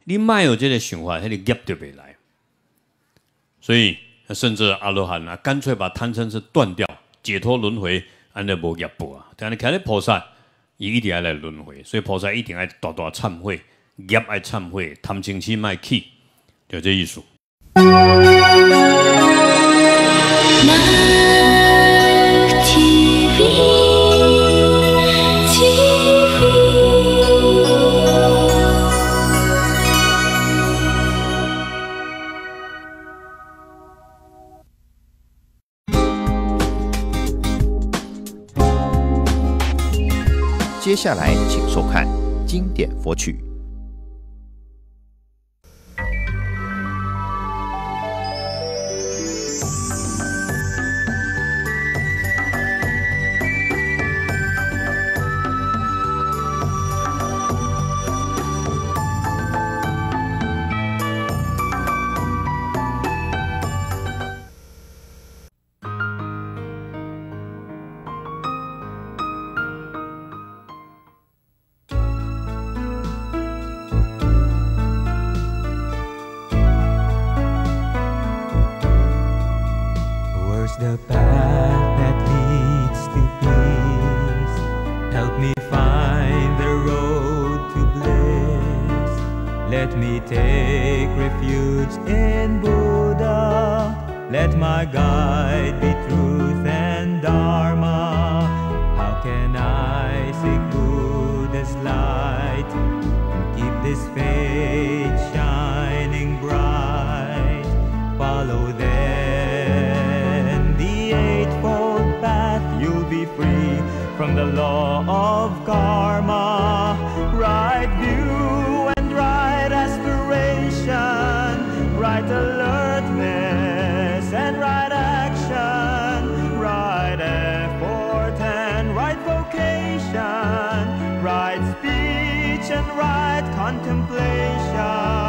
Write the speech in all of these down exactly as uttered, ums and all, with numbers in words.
你莫有这个想法，那个业就袂来。所以甚至阿罗汉啊，干脆把贪嗔痴断掉，解脱轮回，安尼无业报啊。但是看咧菩萨，伊一定要来轮回，所以菩萨一定要大大忏悔，业爱忏悔，贪嗔痴莫起，就这意思。 接下来，请收看经典佛曲。 The path that leads to peace, help me find the road to bliss. Let me take refuge in Buddha. Let my guide be truth and Dharma. How can I seek Buddha's light and keep this faith shining bright? Follow them. You'll be free from the law of karma. Right view and right aspiration, right alertness and right action, right effort and right vocation, right speech and right contemplation.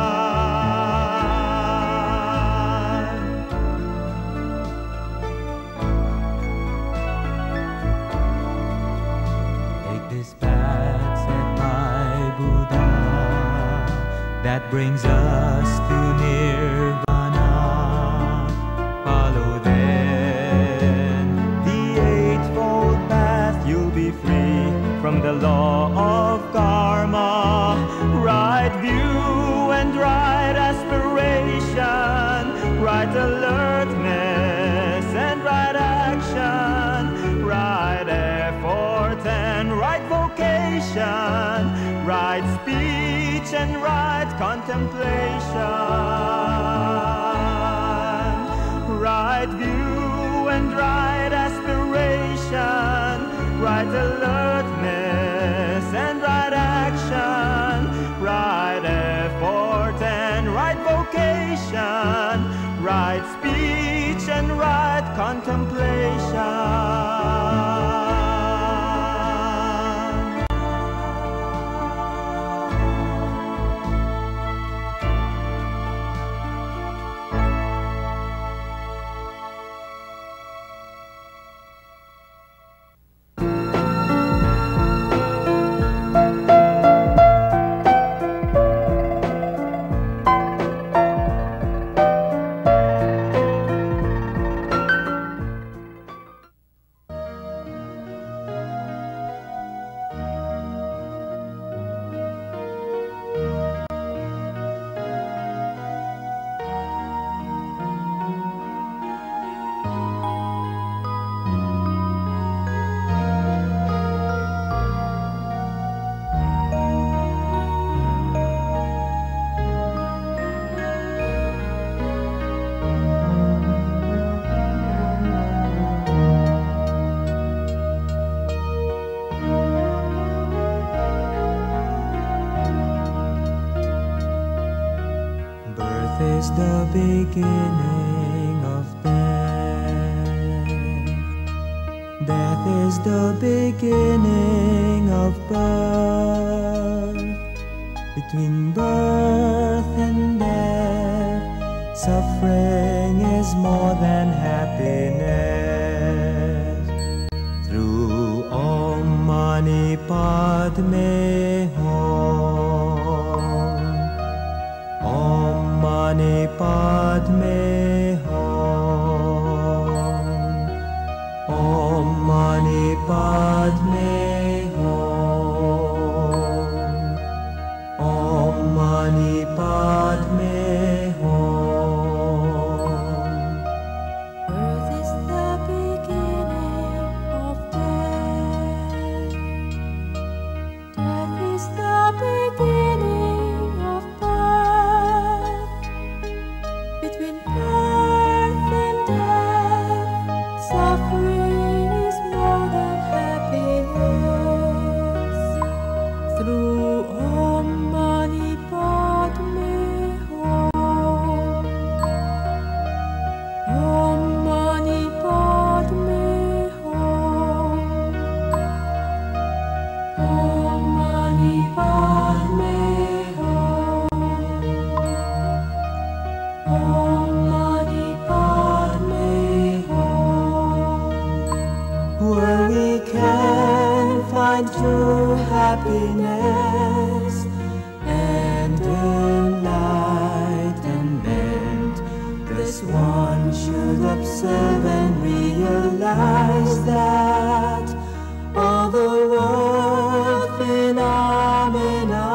That brings us to nirvana. Follow then the eightfold path. You'll be free from the law of karma. Right view and right aspiration, right alertness and right action, right effort and right vocation, right speech and right contemplation, right view and right aspiration, right alertness and right action, right effort and right vocation, right speech and right contemplation. Is the beginning of death. Death is the beginning of birth. Between birth and death, suffering is more than happiness. Through Om Mani Padme Hum, Padme Hum. Om Mani Padme Hum. Om Mani Padme Hum. Earth is the beginning of death. Death is the beginning of birth. Between birth and death, suffering is more than happiness. Through Om Mani Padme Hum. Om Mani Padme Hum. Om Mani Padme Hum. Om Mani Padme Hum. Where we can find true happiness and enlightenment. This one should observe and realize that all the world phenomena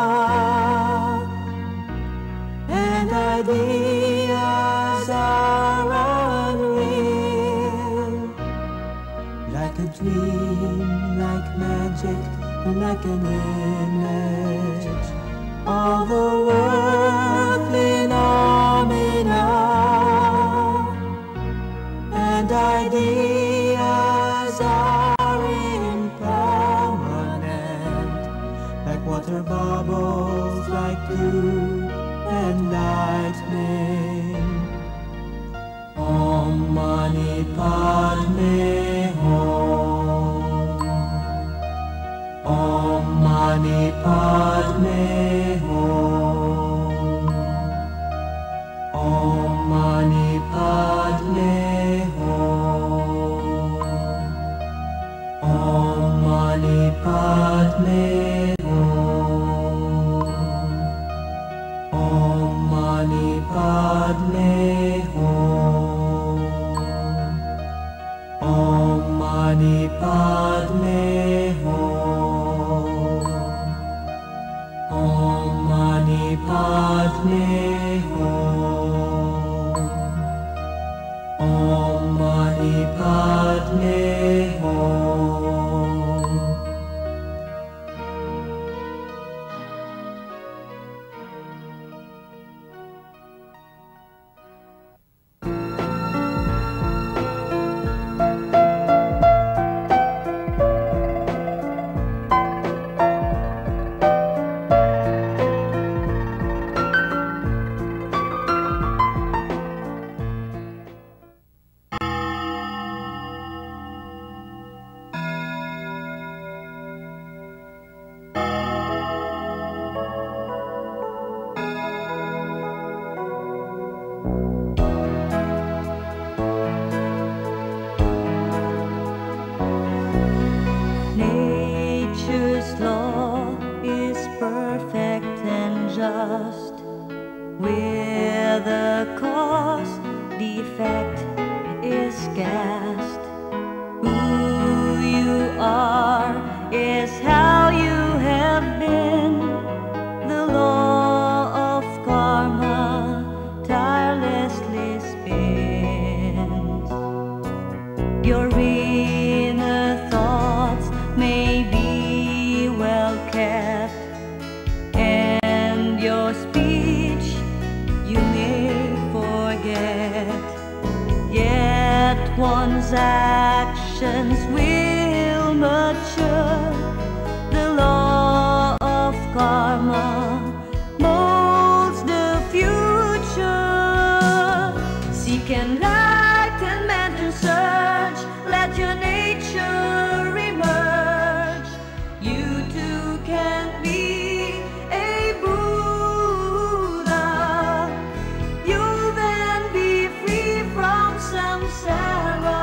and ideas are unreal. Like a dream, like magic, like an image. All the world phenomena and ideas are impermanent. Like water bubbles, like dew and lightning. Om Mani Padme Hum. Om Mani Padme Hum. Om Mani Padme Hum. Om Mani Padme Hum. Om Mani Padme Hum. Om Mani Padme Hum. Om Mani Padme Hum. Om Mani Padme Hum. Nature's law is perfect and just. Where the cause defect is cast. Who you are is how you have been. The law of karma tirelessly spins. Your inner thoughts may be well kept, and your speech you may forget. Yet one's actions will mature. The law of karma molds the future. Seek enlightenment and search. Let your nature emerge. You too can be a Buddha. You'll then be free from samsara.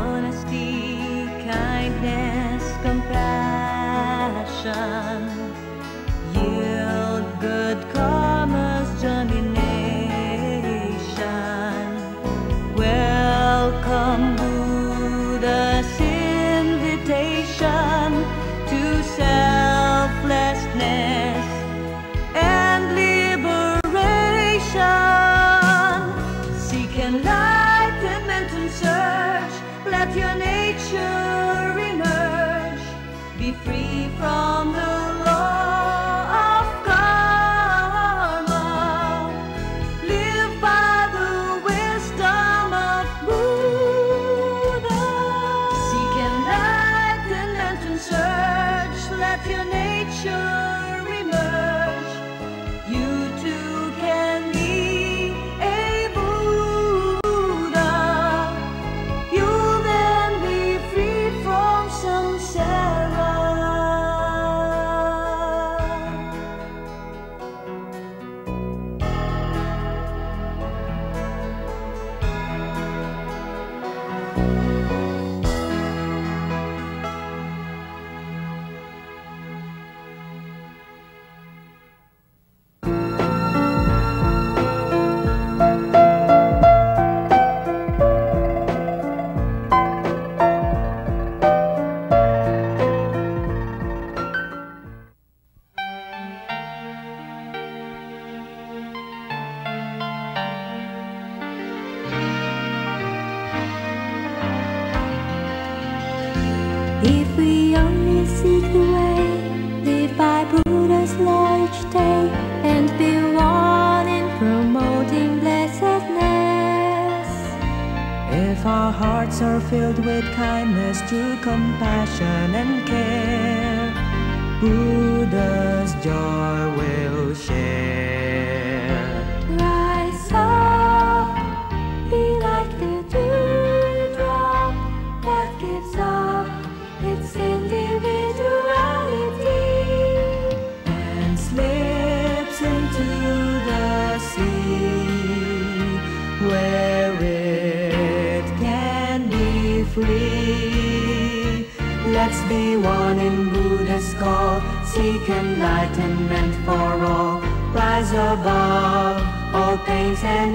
Honesty, kindness, compassion be free from the law of karma. Live by the wisdom of Buddha. Seek enlightenment and search, let your nature emerge. You too can be a Buddha. You'll then be free from samsara. If we only seek the way, live by Buddha's law each day, and be one in promoting blessedness. If our hearts are filled with kindness, true compassion and care, Buddha's joy will share. Rise up, be like the dewdrop that gives up its individuality And slips into the sea, where it can be free. Let's be one in Buddha's call, seek enlightenment for all, rise above all pains and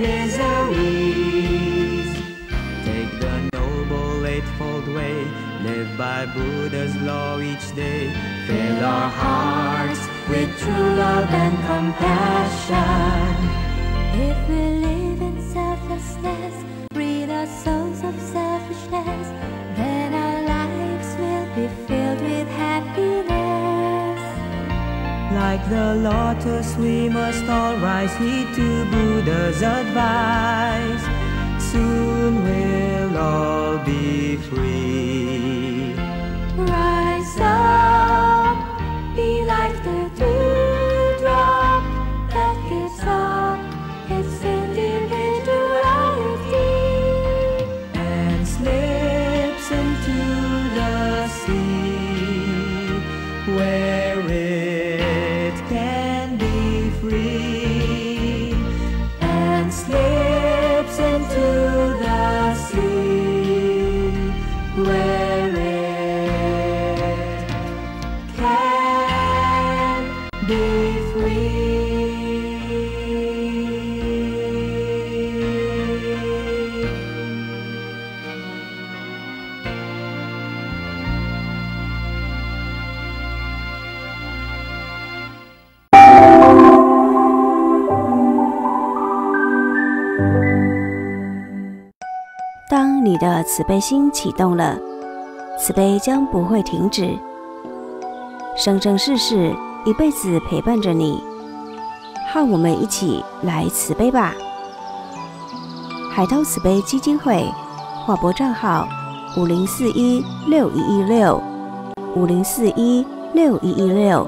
miseries. Take the noble eightfold way, live by Buddha's law each day. Fill our hearts with true love and compassion. If we live in selflessness, rid our souls of selfishness, then our lives will be filled with happiness. Like the lotus, we must all rise, heed to Buddha's advice. Soon we'll all be free. Rise up, be like the dewdrop that gives up its individuality And slips into the sea, where it can be free. And slips into the sea, where it can be free. 当你的慈悲心启动了，慈悲将不会停止，生生世世一辈子陪伴着你。和我们一起来慈悲吧！海涛慈悲基金会划拨账号五零四一六一一六五零四一六一一六。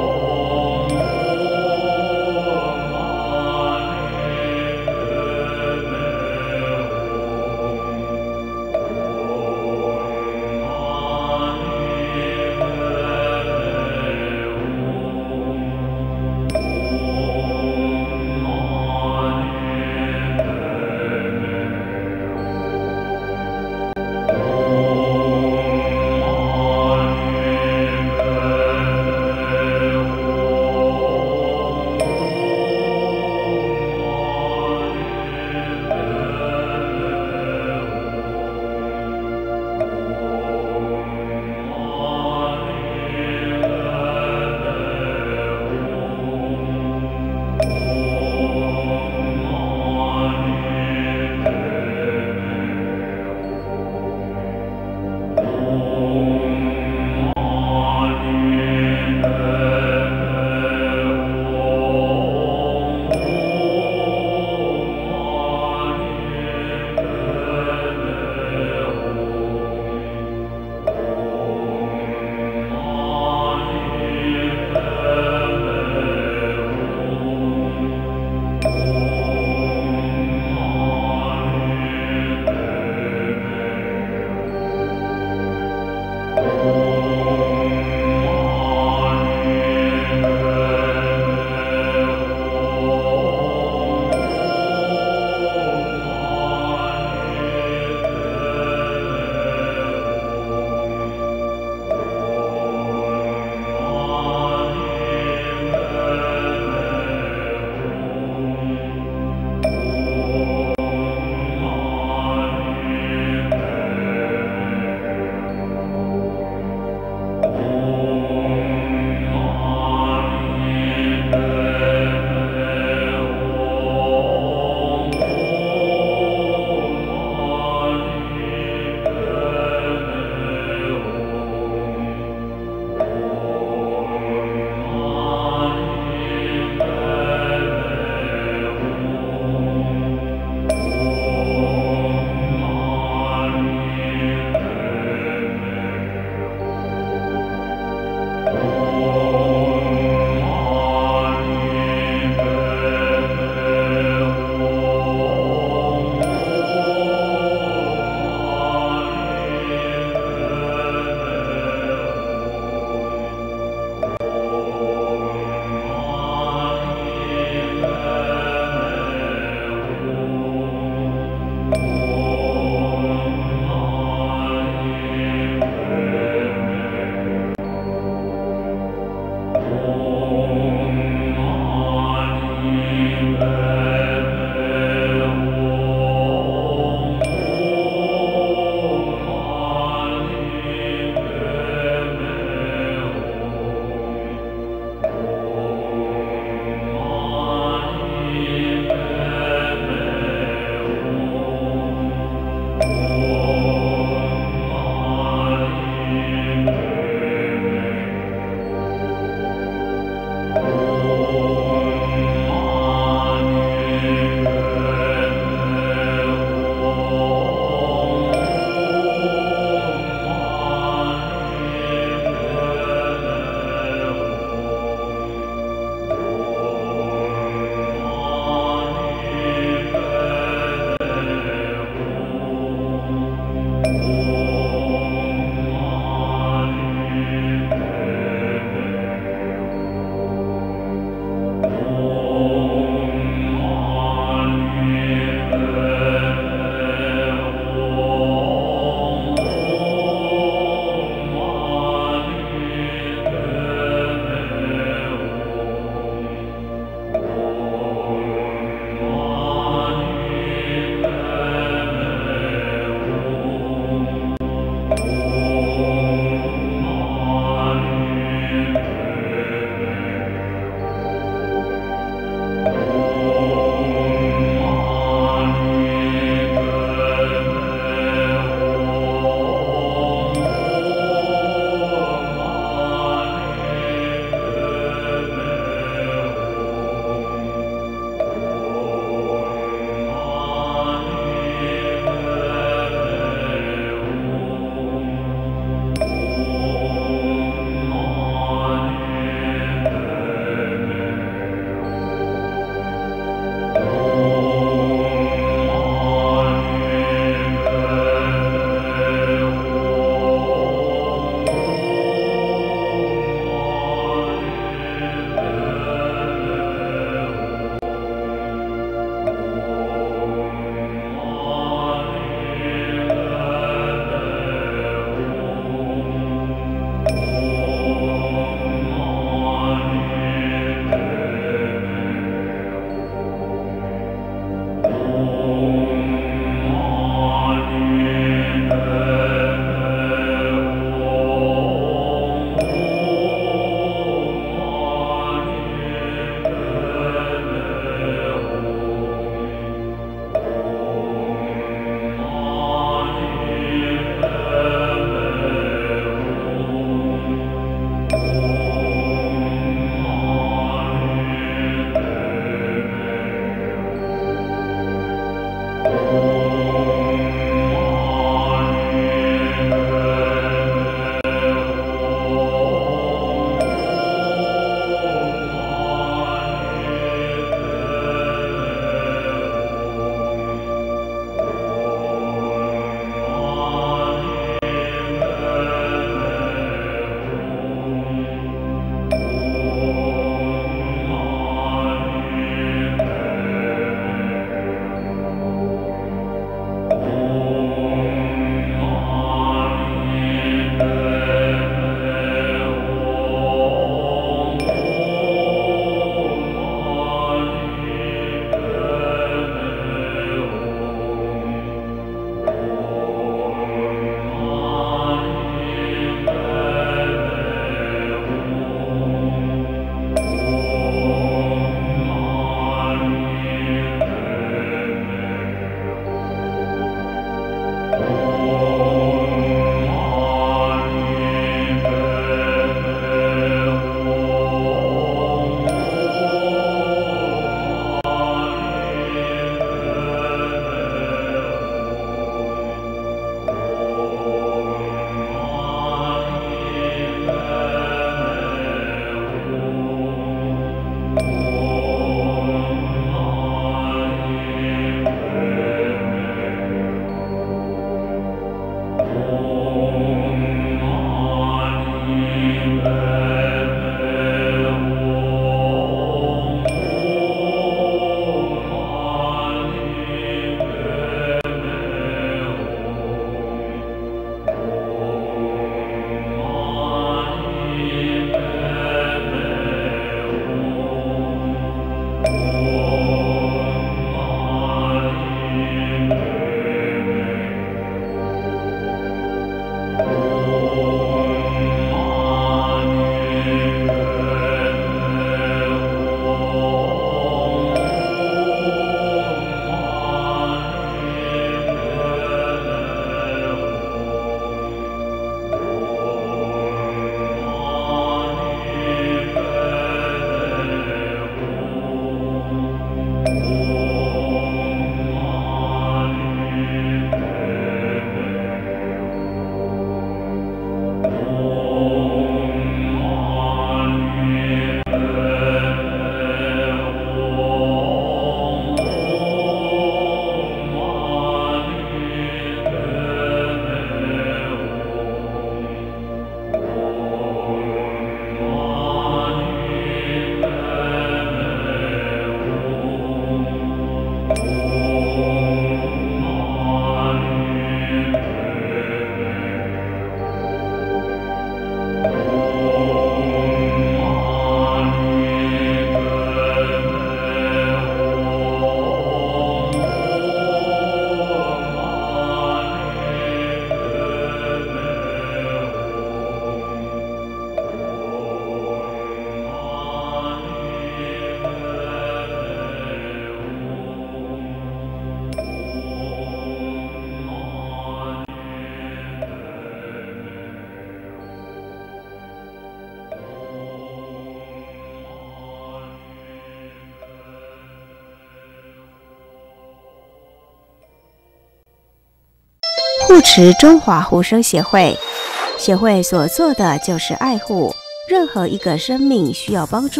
护持中华护生协会，协会所做的就是爱护任何一个生命需要帮助。